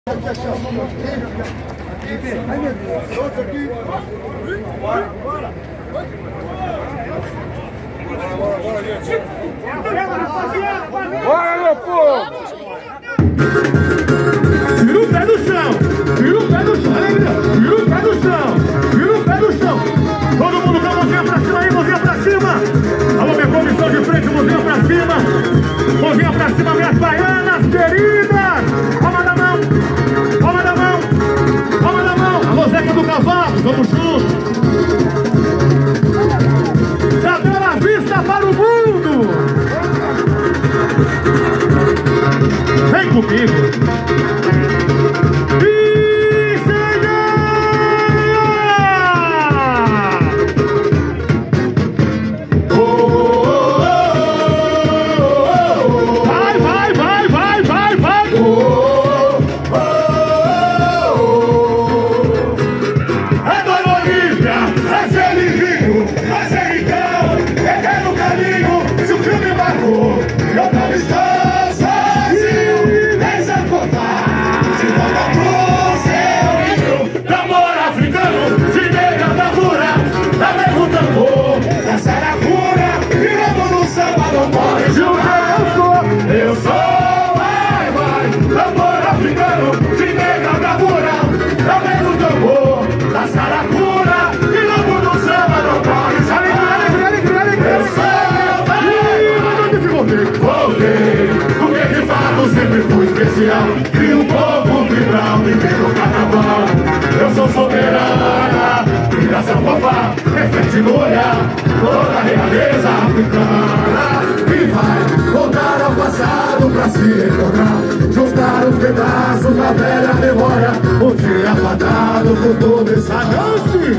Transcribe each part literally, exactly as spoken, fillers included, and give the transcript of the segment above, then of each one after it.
Ai, meu Deus. Outro aqui. Bora, bora. Bora, bora, gente. Bora, meu povo. Tira o pé do chão. Tira o pé do chão. Tira o pé do chão. Tira o pé do chão. Todo mundo com a mãozinha pra cima aí, mãozinha pra cima. Alô, minha comissão de frente, mãozinha pra cima. Mãozinha pra cima, minhas baianas queridas. Palma da mão. Palma da mão. Palma da mão. Alô, Zeca do Cavalo. Vamos juntos. Da Bela Vista para o mundo. Vem comigo. E um povo vibral, viver no carnaval. Eu sou soberana, filha São Papá, reflete no olhar toda a realeza africana. E vai voltar ao passado pra se encontrar, juntar os pedaços da velha memória. Um dia fadado por todo esse adance,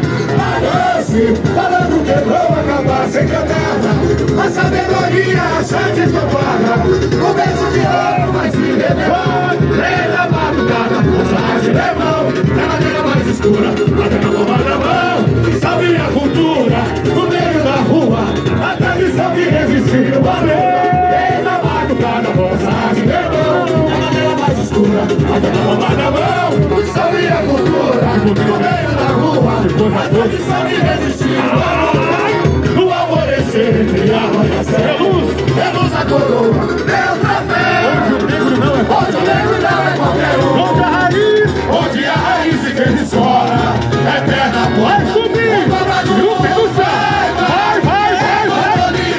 adance, falando quebrou, acabar sem cantada. A sabedoria, a chance estampada, começo de ouro, mas se revelar. Lenda madrugada, passagem de mão, na madeira mais escura, até na palma da mão. Salve a cultura, no meio da rua, a tradição que resistiu a lei. Lenda madrugada, passagem de mão, na madeira mais escura, até na palma da mão. Salve a cultura, no meio da rua, a tradição que resistiu a lei. No alvorecer, entre a amanhecer, é luz, é luz a coroa, meu troféu. Onde o negro não é qualquer um. Onde a raiz, onde a raiz se fez escola, eterna porta. Vai subir, o pé do chão. Vai, vai, vai, vai.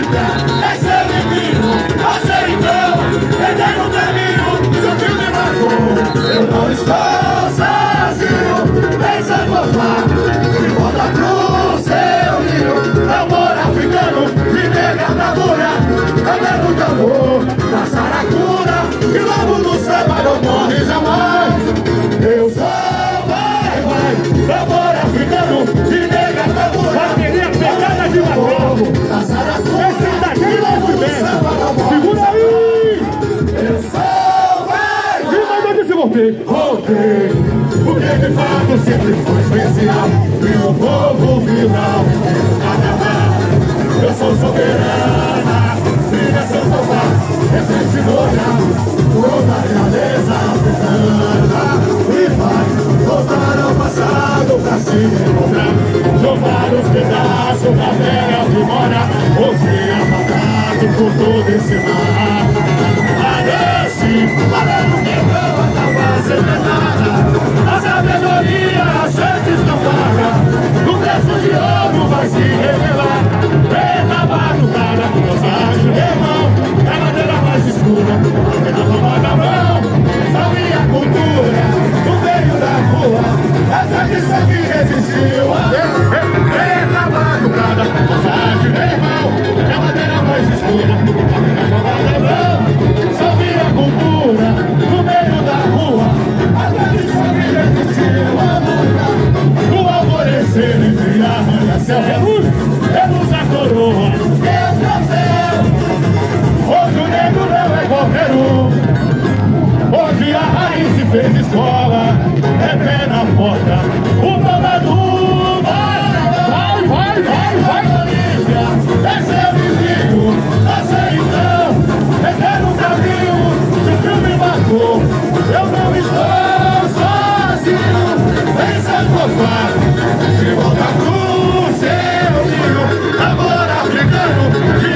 É ser divino, a ser então, eterno caminho, seu filme marcou. Eu não estou sozinho, vem sem formar, de volta pro seu rio. Amor africano, de negra bravura, até no tambor, da saracura. E logo no samba não morre jamais. Eu sou, vai, vai, amor africano, de negra bravura. Bateria pegada de povo, da saracura. Esse daqui é o samba não morre. Segura aí. Eu sou, vai, vai. E mais onde se voltei? Voltei, porque de fato sempre foi especial. E o povo vibral, carnaval. Eu sou soberana, filha São Papá, reflete no olhar toda a realeza africana. E vai voltar ao passado pra se encontrar, jogar os pedaços da velha memória. Hoje apagado por todo esse mar. Parece, falando que não acaba sem nada. A sabedoria, a chance estampada, no preço de ouro vai se revelar. Preta madrugada, passagem de mão, é a madeira mais escura, até na palma da mão. Salve a cultura, no meio da rua, a tradição que resistiu a lei. Preta madrugada, passagem de mão, é a madeira mais escura, até na palma da mão. Salve a cultura, no meio da rua, a tradição que resistiu a luta. O alvorecer entre a manhã, céu e a luz, é luz a coroa, meu troféu. Hoje o negro não é qualquer um. Hoje a raiz se fez escola, é pé na porta. O babadu vai, vai, vai, vai, vai. É ser vivido, nascer então, eterno caminho que o filme marcou. Eu não estou vento,